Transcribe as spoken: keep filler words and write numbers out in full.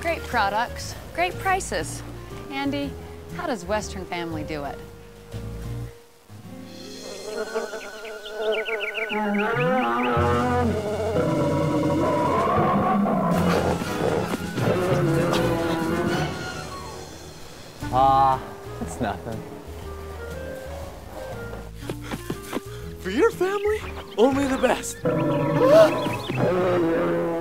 Great products, great prices. Andy, how does Western Family do it? Ah, uh, it's nothing. For your family, only the best.